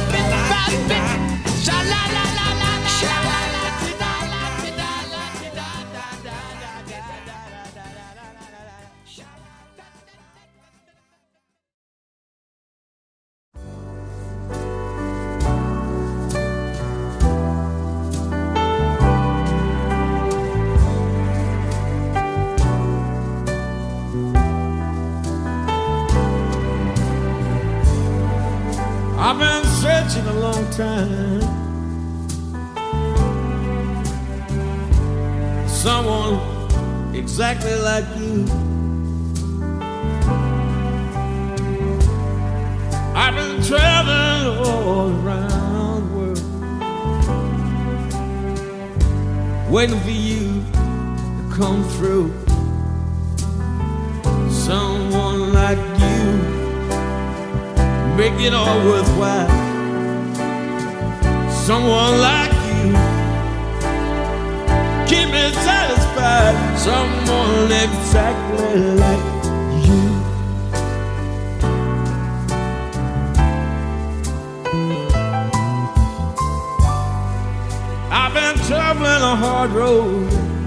I've been searching a long time. Someone exactly like you. I've been traveling all around the world, waiting for you to come through. Someone like you, make it all worthwhile. Someone like you, keep me satisfied. Someone exactly like you. I've been traveling a hard road,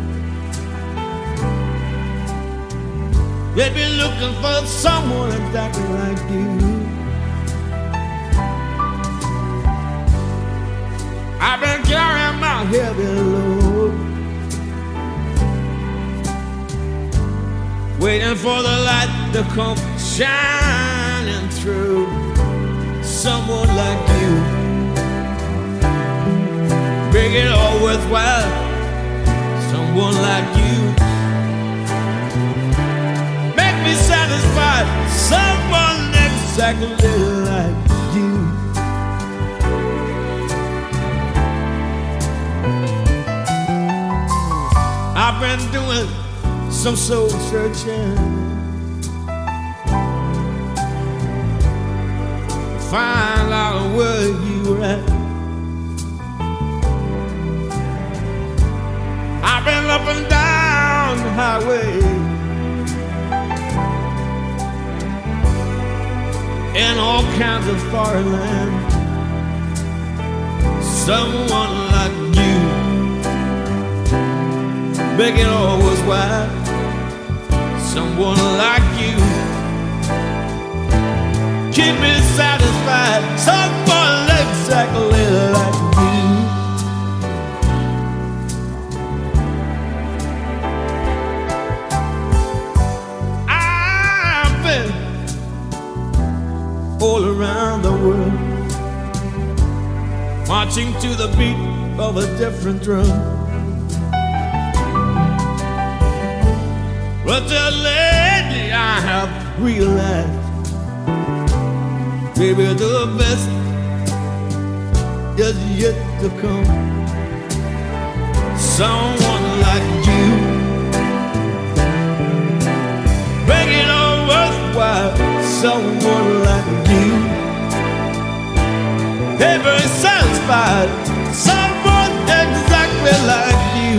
they've been looking for someone exactly like you. I've been carrying my heavy load, waiting for the light to come shining through. Someone like you, make it all worthwhile. Someone like you, make me satisfied. Someone exactly like you. I've been doing some soul searching, find out where you at. I've been up and down the highway, all kinds of foreign land. Someone like you, make it all worthwhile. Someone like you, keep me satisfied. Someone exactly like you. I've been all around the world, marching to the beat of a different drum. But lately I have realized, maybe the best is yet to come. Someone like you, make it all worthwhile. Someone like you, ever satisfied. Someone exactly like you.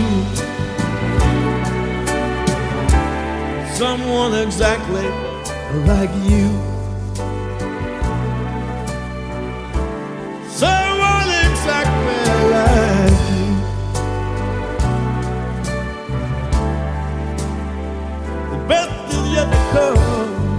Someone exactly like you. Someone exactly like you. The best is yet to come.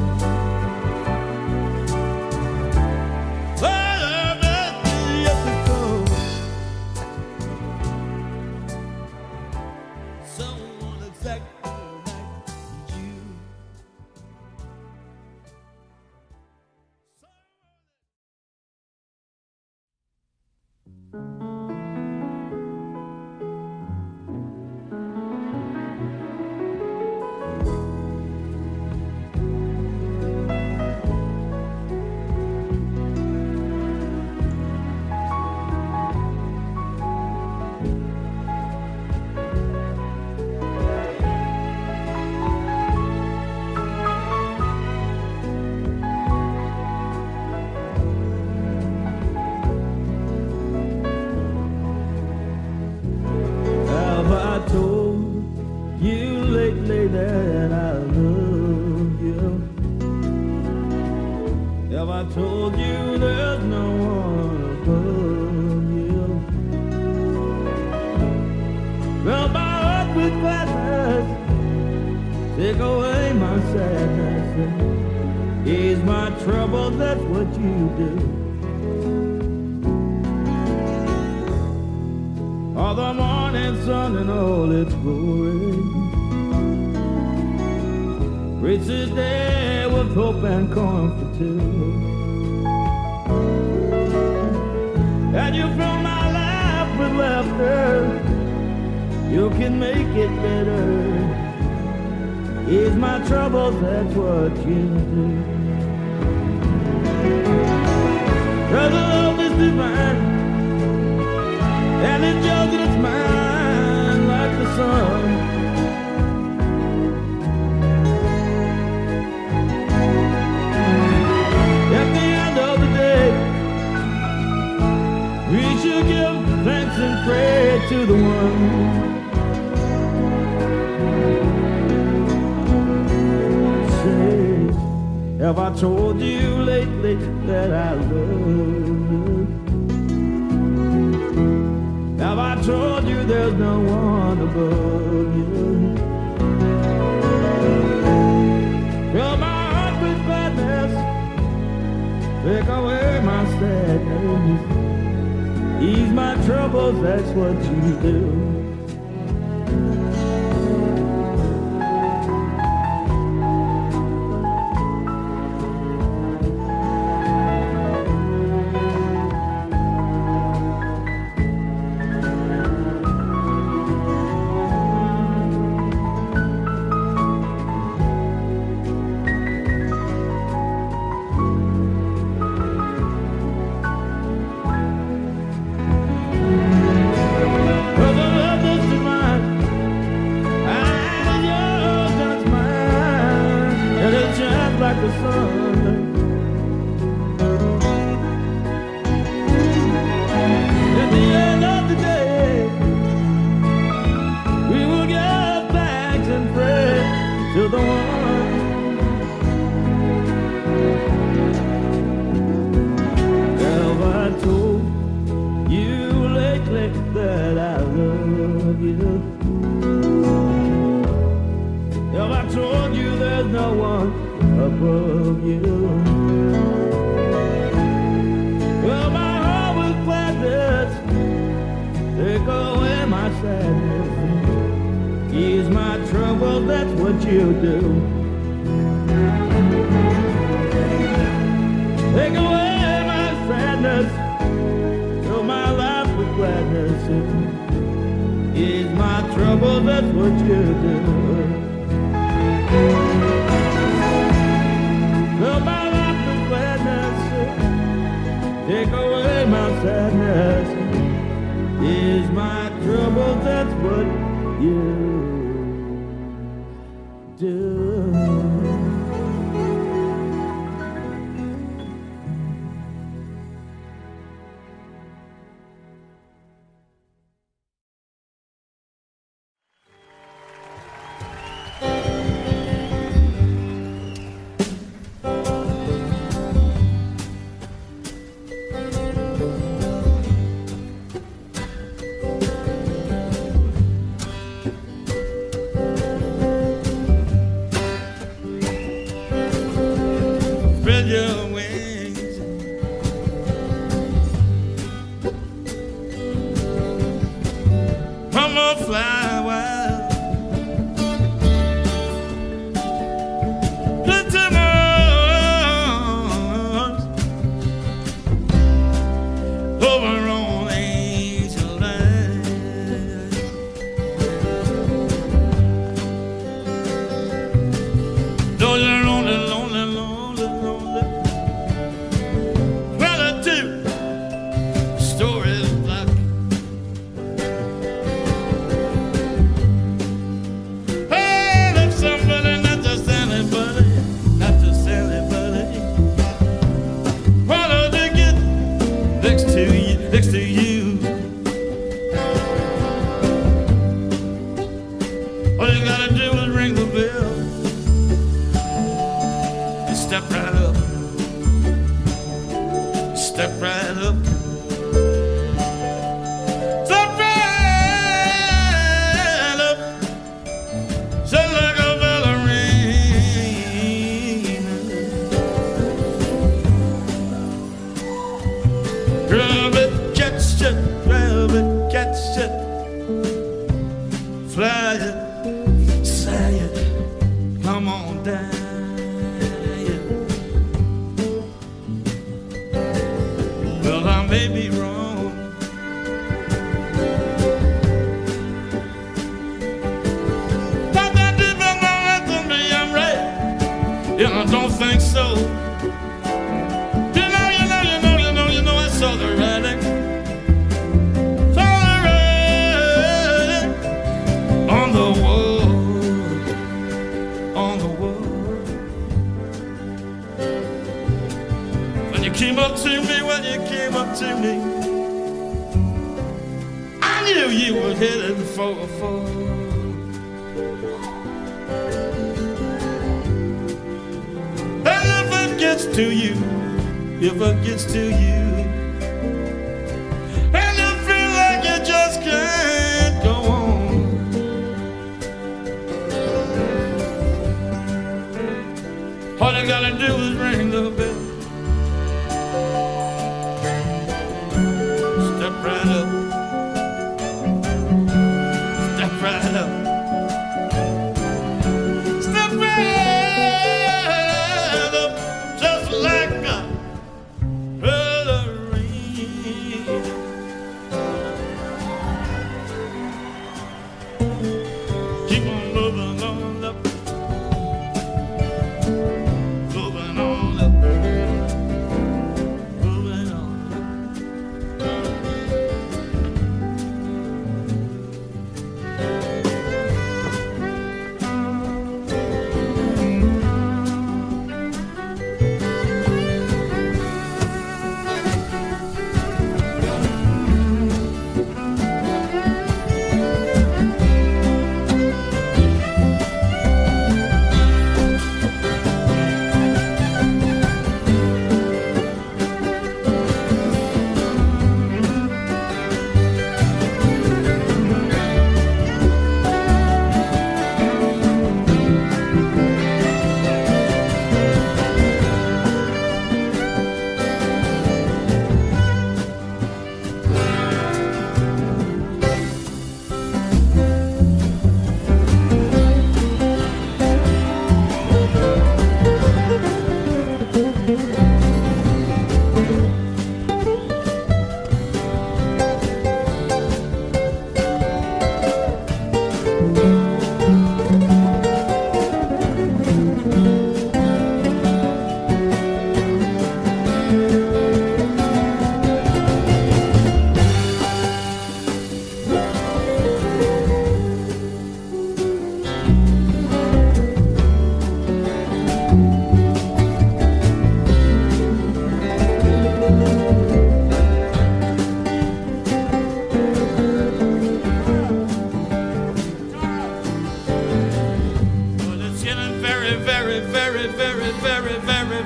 Have I told you there's no one above you? Fill my heart with gladness, take away my sadness, ease my trouble, that's what you do. All the morning sun and all its glory, reach the day with hope and comfort too. And you fill my life with laughter, you can make it better. Ease my troubles, that's what you do. 'Cause the love is divine, and it's yours and it's mine like the sun. At the end of the day, we should give thanks and pray to the one. Say, have I told you lately that I love you? Have I told you there's no one above you? Fill my heart with gladness, take away my sadness, ease my troubles, that's what you do. Like the sun. At the end of the day, we will give thanks and pray to the one. of you. Well, my heart with gladness, take away my sadness. Ease my trouble, that's what you do. Take away my sadness, fill my life with gladness. Ease my trouble, that's what you do. Fill my life with gladness, take away my sadness. Ease my trouble, that's what you do. Spread your wings, come on, fly wild. Put them arms over on Angel Land. Those are lonely, lonely, lonely, lonely relative stories like hey, love somebody, not just anybody, not just anybody. Why don't they get next to you, next to you? All you gotta do is ring the bell and step right up. Step right up. Step right up. Just like a ballerina. Grab it, catch it, grab it, catch it. Fly it, say it, come on down. Well, I may be wrong, but that depends on me, I'm right. And I don't think so. You know, I saw the writing. Saw the writing on the wall, on the wall. When you came up to me, when you came up to me, I knew you were headed for a fall. And if it gets to you, if it gets to you, and you feel like you just can't go on, all you gotta do is ring the bell. Step right up. Step right up. Step right up. Just like a ballerina. Keep on moving on up. Moving on up.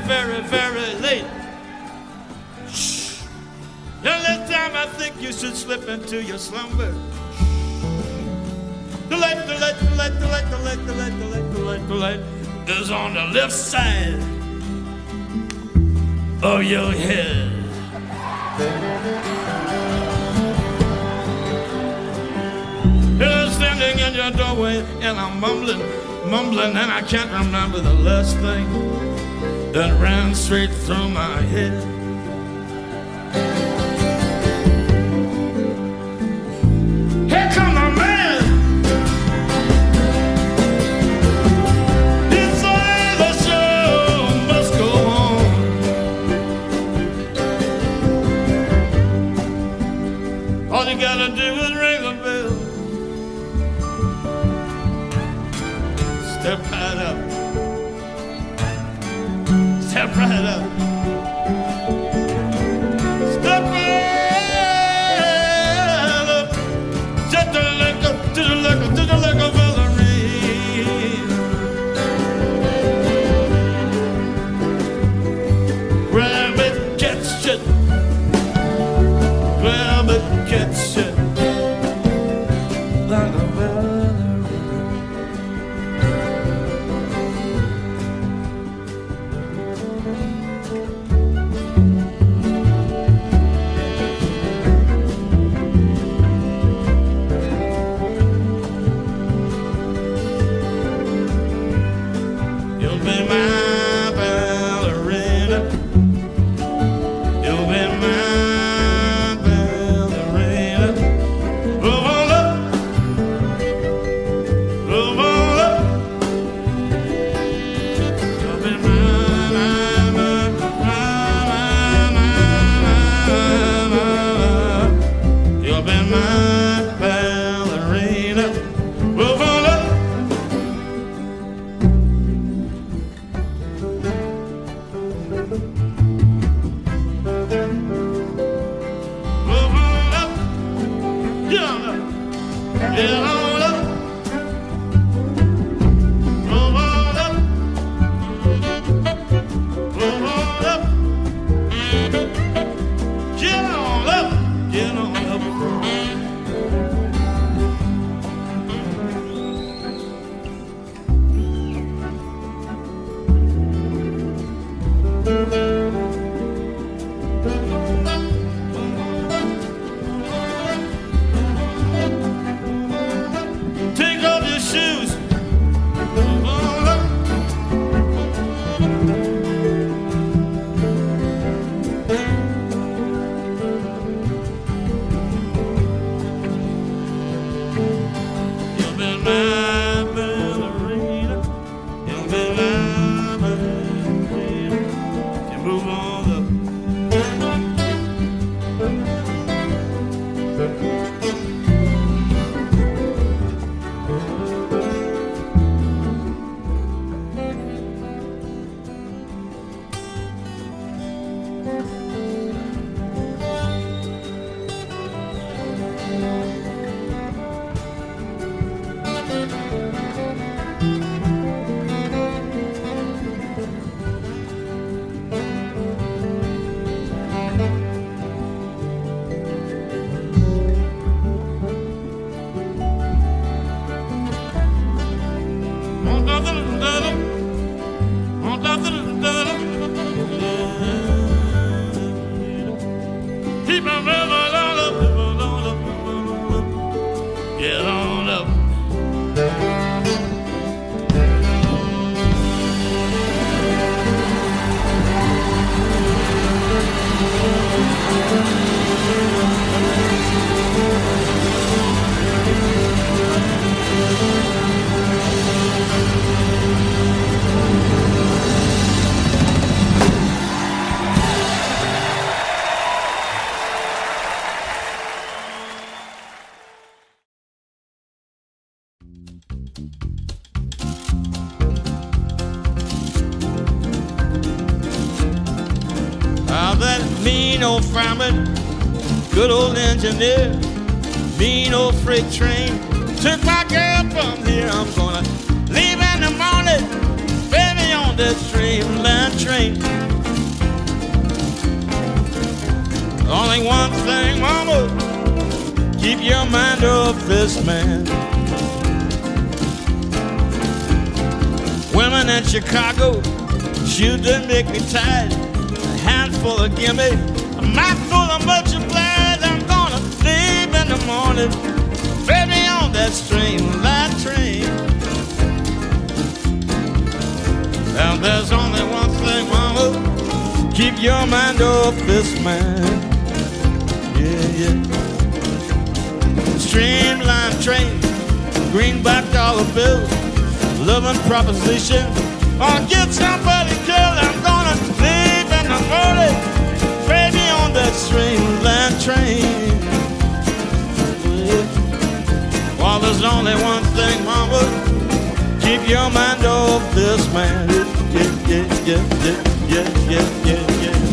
very, very late. Shh. Now this time I think you should slip into your slumber. The light, the light, the light, the light, the light, the light, the light, the light, the light is on the left side of your head. You're standing in your doorway and I'm mumbling, and I can't remember the last thing that ran straight through my head. Here come the man. He say the show must go on. All you gotta do is ring the bell. Step right up. Step right up. Step right up. Just to the liquor, to the liquor, to the liquor, Valerie. Grab it, catch it. Grab it, catch it. Like a Valerie. Get on up. That mean old fireman, good old engineer, mean old freight train took my girl from here. I'm gonna leave in the morning, baby, on that streamline train. only one thing, mama, keep your mind off this man. Women in Chicago, shoes that make me tired. A handful of gimme, a mouthful of multiplied. I'm gonna leave in the morning, baby, on that streamline train. And there's only one thing, mama, keep your mind off this man. Yeah, yeah. Streamline train, greenback dollar bill, loving proposition, or get somebody killed. I'm gonna leave in the morning, baby, on that streamline train. Yeah. Well, there's only one thing, mama, keep your mind off this man. Yeah, yeah, yeah, yeah, yeah, yeah, yeah, yeah.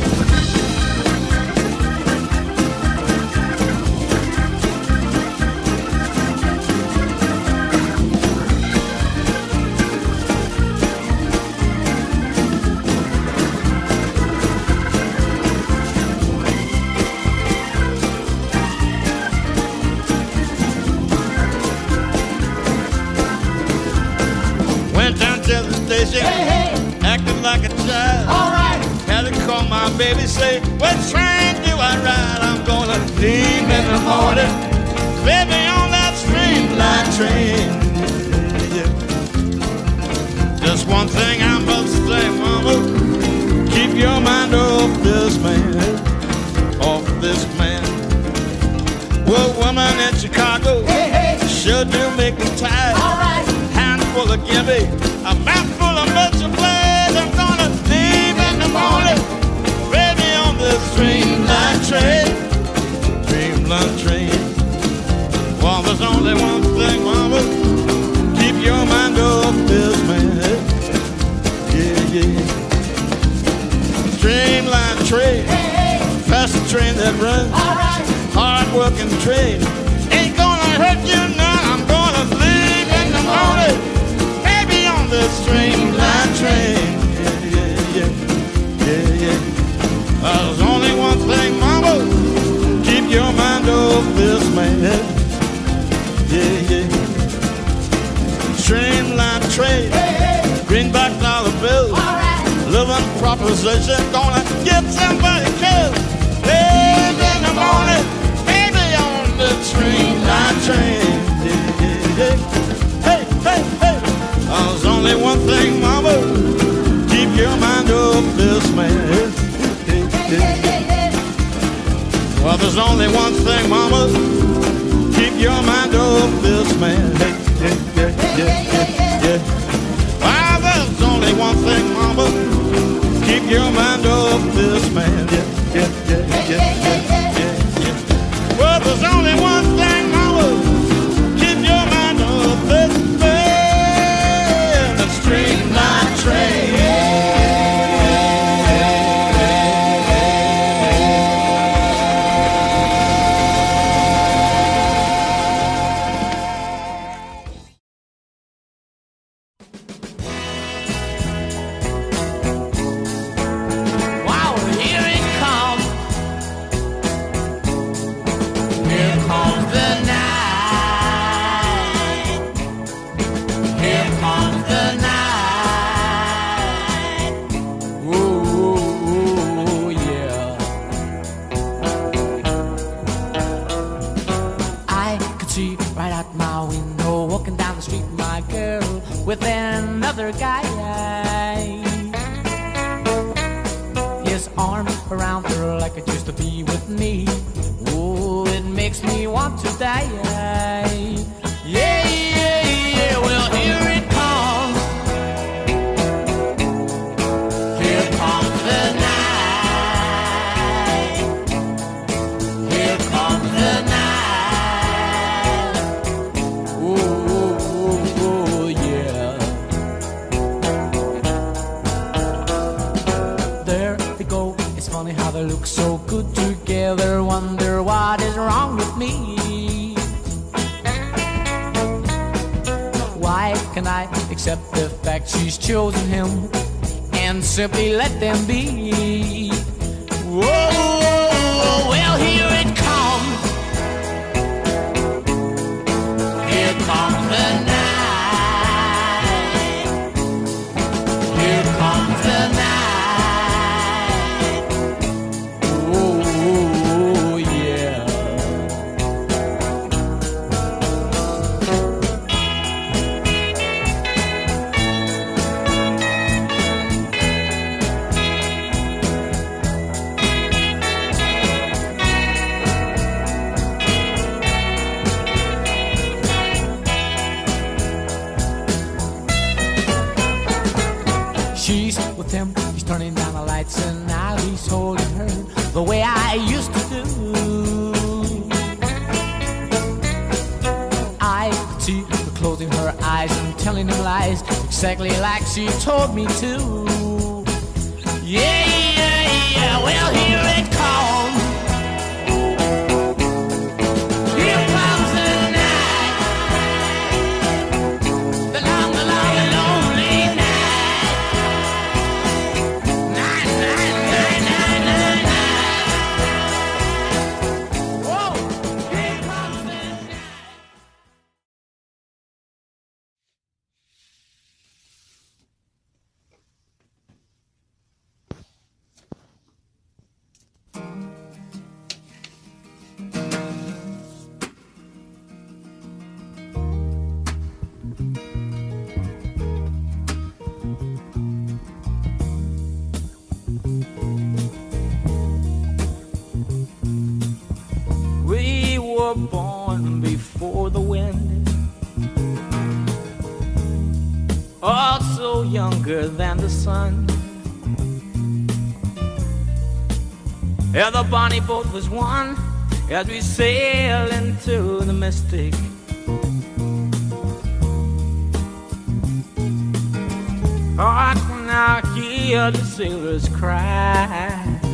Acting like a child. All right. Had to call my baby, say, what train do I ride? I'm gonna leave in the morning, baby, on that streamline train. Yeah. Just one thing I must say, mama, keep your mind off this man, off this man. Well, woman in Chicago, sure do make me tired. All right. Handful of gimme, a mouthful of multiplied. I'm gonna leave in the morning, baby, on this streamline train, streamline train. Well, there's only one thing, mama, keep your mind off this man. Yeah, yeah. Streamline train, fast train that runs, hard working train, ain't gonna hurt you none. I'm gonna leave in the morning, the streamline train. Yeah, yeah, yeah, yeah. There's only one thing, mama, keep your mind off this man. Yeah, yeah. Streamline train, greenback dollar bill, living proposition, gonna get somebody killed. Live in the morning, baby, on the streamline train. Yeah, yeah, yeah. Hey, hey, hey. There's only one thing, mama, keep your mind off this man. Well, there's only one thing, mama, keep your mind off this man. Well, there's only one thing, mama, keep your mind off this man. Well, there's only one thing, mama, keep your mind off this man. Streamline train. Wow, here it comes. Here comes the night. Here comes the night. With another guy, his arm around her like it used to be with me. Oh, it makes me want to die. Yeah, yeah, yeah. Well, here it comes. Here comes the night. Here comes the night. Oh, yeah. There they go. It's funny how they look so good together. Wonder what is wrong with me. Why can I accept the fact she's chosen him and simply let them be? Whoa, well, he exactly like she told me to. Yeah, yeah, yeah, well, here it comes. Here comes the night, the long, lonely night. Night, night, night, night, night, night. Whoa, here comes the night. We were born before the wind, also younger than the sun. Yeah, the bonnie boat was one as we sail into the mystic. I can now hear the sailors cry,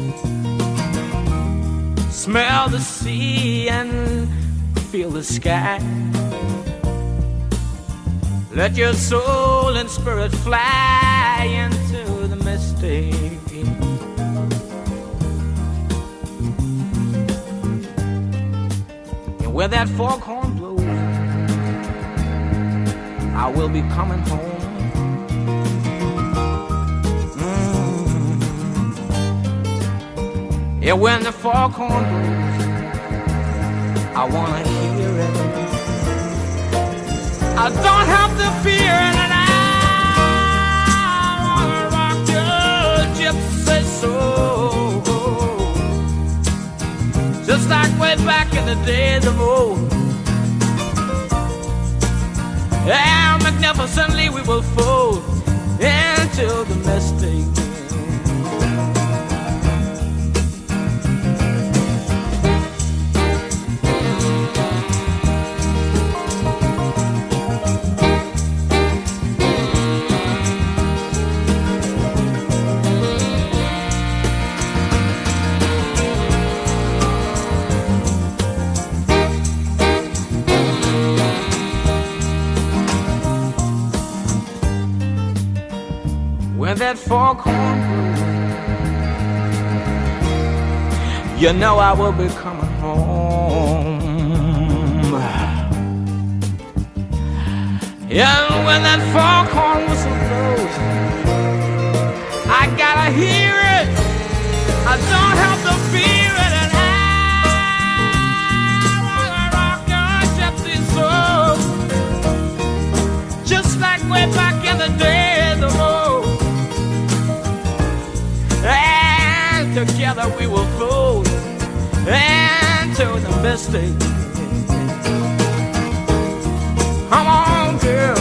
smell the sea and feel the sky. Let your soul and spirit fly into the mystic. And where that foghorn blows, I will be coming home. Yeah, when the foghorn blows, I wanna hear it. I don't have to fear it, and I wanna rock your gypsy soul, just like way back in the days of old. Yeah, magnificently we will fold into the mystic. When that foghorn blows, you know I will be coming home. Yeah, when that foghorn whistle blows, I gotta hear it. I don't have to fear it, and I wanna rock your gypsy soul, just like way back in the days of old. And together we will float into the mystic. Come on, girl.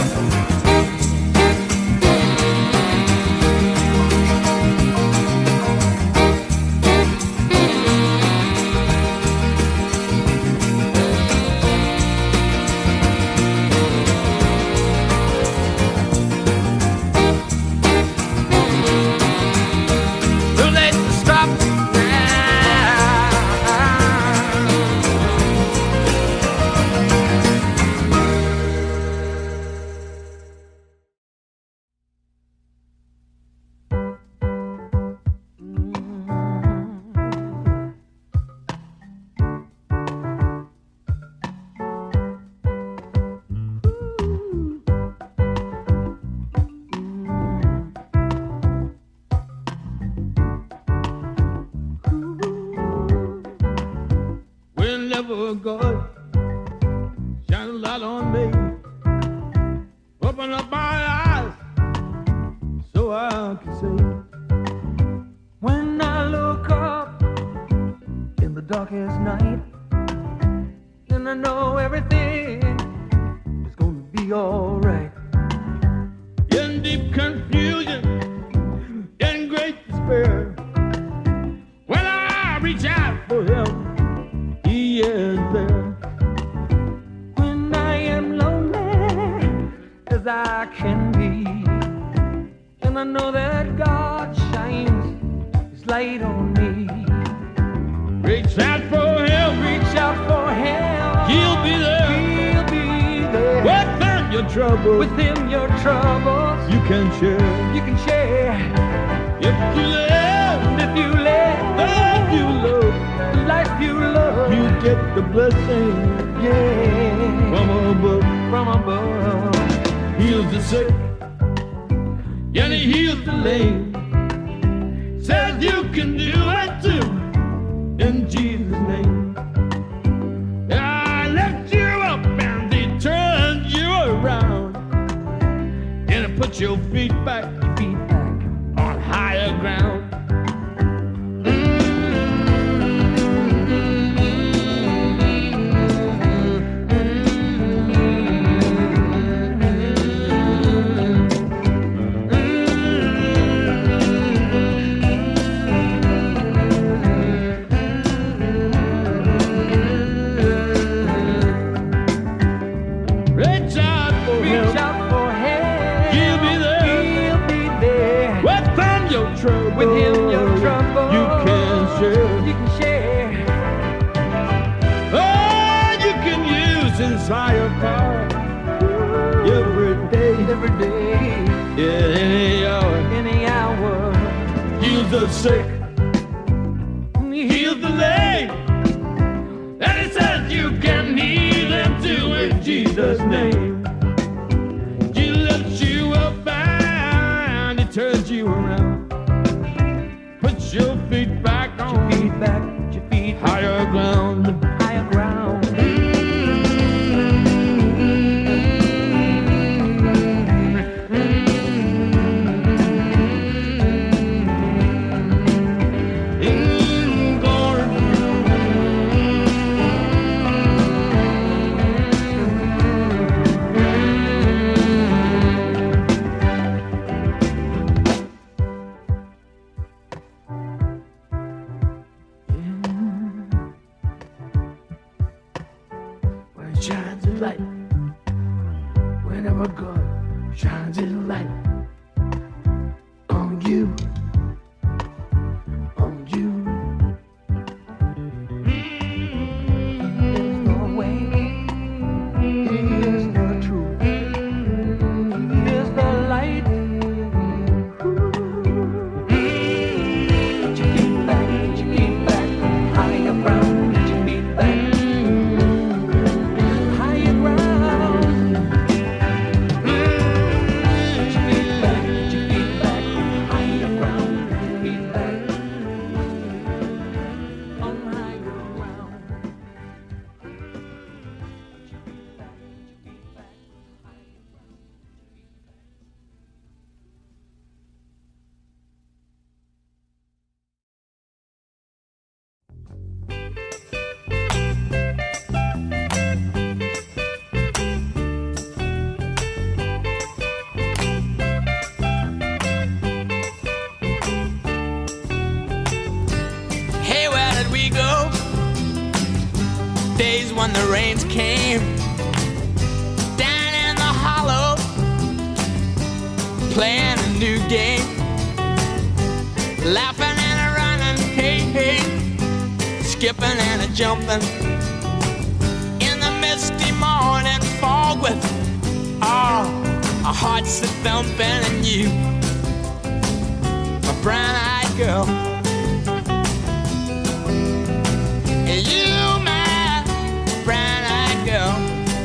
Whenever God shine a light on me, open up my eyes so I can see. When I look up in the darkest night, then I know everything is gonna be alright. In deep confusion, in great despair, when I reach out for Him, He is there. When I am lonely as I can be, I know that God shines His light on me. Reach out for help. Reach out for help. He'll be there. He'll be there. Within your troubles, Within your troubles, you can share. you can share. If you let, And if you let the life you love, the life you love, you get the blessing yeah, from above. from above. Heals the sick, and He heals the lame. Says you can do it too, in Jesus' name. I lift you up and He turns you around, and He puts your feet back on higher ground. Reach out for Reach help. out for help. He'll be there. He'll be there. Within your trouble, Within your trouble, you can share. You can share. Oh, you can use His higher power every day, Every day, yeah, any hour. any hour. Heals the sick, heals the lame, and He says you can heal them too in Jesus' name. He lifts you up and He turns you around, puts your feet back Your on feet back, your feet higher ground. higher ground. When it shines His light, whenever God shines His light on you, on you. There's no way. Here's the truth. Here's the light. Put your feet back, put your feet back, higher ground. Put your feet back, higher ground. Put your feet back, put your feet back, higher ground. Put your feet back on higher ground. Hey, where did we go? Days when the rains came down in the hollow, playing a new game, laughing and a running, hey, hey, skipping and a jumping in the misty morning fog with our hearts a thumping, and you, my brown-eyed girl. You, my brown-eyed girl.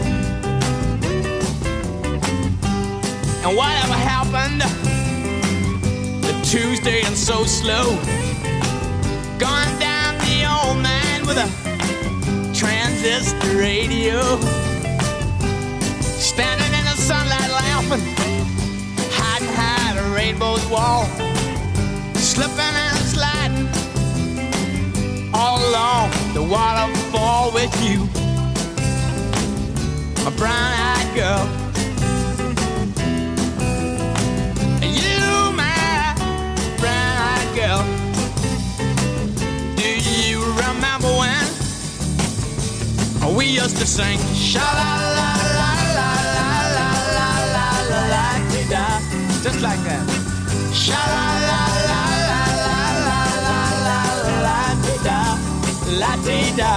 And whatever happened to Tuesday and so slow, going down the old man with a transistor radio, standing in the sunlight laughing, hiding behind a rainbow's wall, slipping and sliding all along the waterfall with you, my brown-eyed girl. You, my brown-eyed girl. Do you remember when we used to sing sha-la-la-la-la-la-la-la-la-la-la-la-la-la, just like that? Sha la la la la la la la la la dee da, la dee da.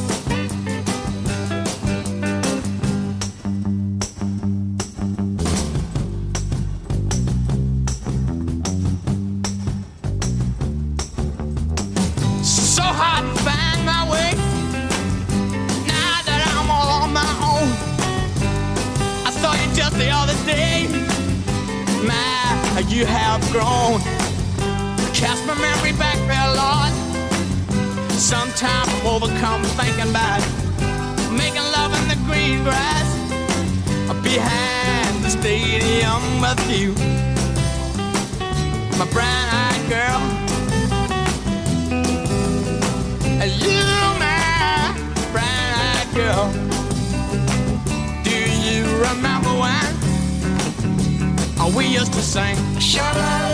So hard to find my way now that I'm all on my own. I saw you just the other day. My, you have grown. Cast my memory back there, Lord. Sometimes I'm overcome thinking about making love in the green grass behind the stadium with you, my brown-eyed girl. You, my brown-eyed girl. Do you remember when we used to sing? Sha la